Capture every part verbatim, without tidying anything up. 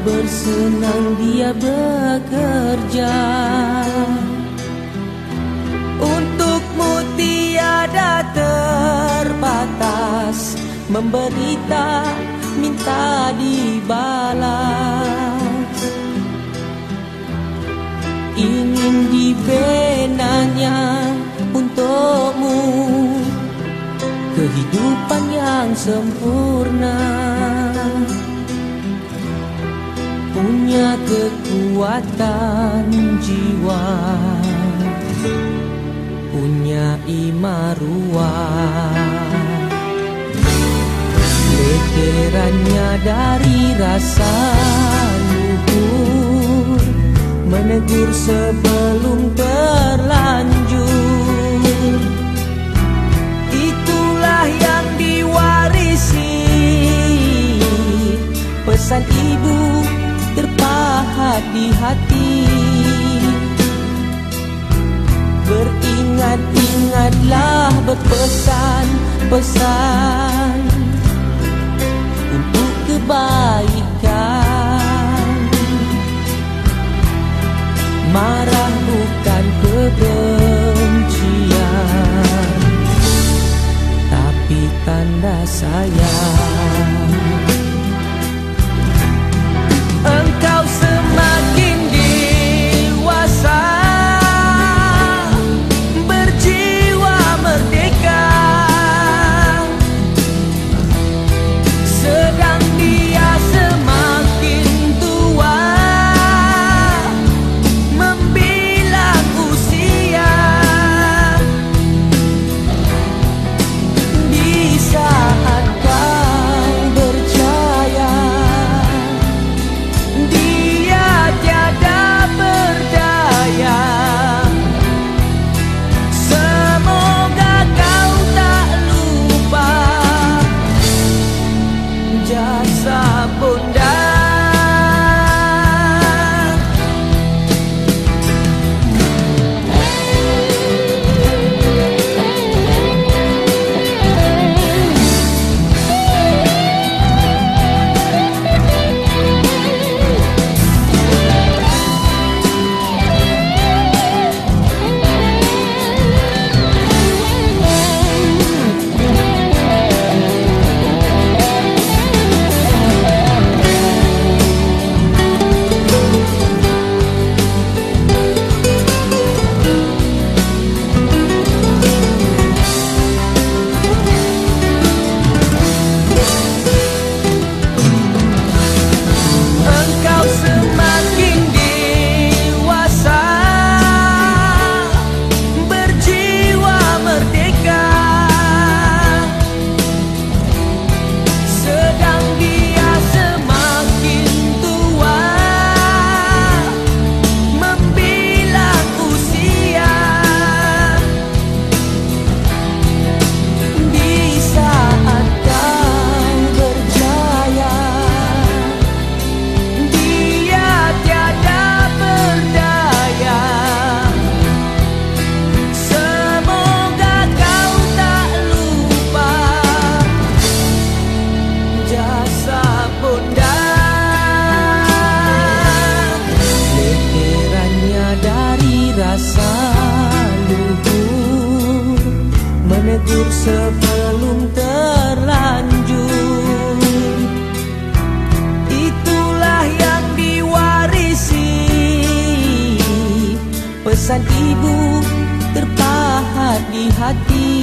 bersenang dia bekerja. Untukmu tiada terbatas, memberita minta dibalas. Ingin dibinanya untukmu kehidupan yang sempurna. Punya kekuatan jiwa, punya imaruah. Veterannya dari rasa luhur, menegur sebelum terlanjur. Itulah yang diwarisi, pesan ibu terpahat di hati. Beringat-ingatlah berpesan-pesan untuk kebaikan. Marah bukan kebencian, tapi tanda sayang. Engkau semakin dewasa, berjiwa merdeka, sedang dia semakin tua, membilang usia. Di saat kau berjaya, dia tiada berdaya. Semoga kau tak lupa jasa bunda. Rasa luhur, menegur sebelum terlanjur. Itulah yang diwarisi, pesan ibu terpahat di hati.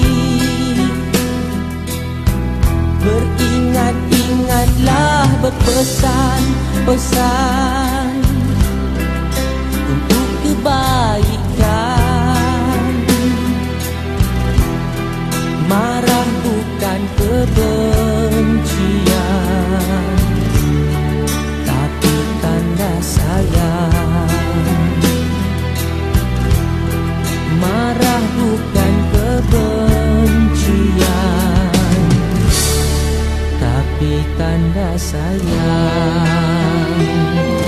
Beringat-ingatlah berpesan-pesan untuk kebaikan. Marah bukan kebencian, tapi tanda sayang. Marah bukan kebencian, tapi tanda sayang.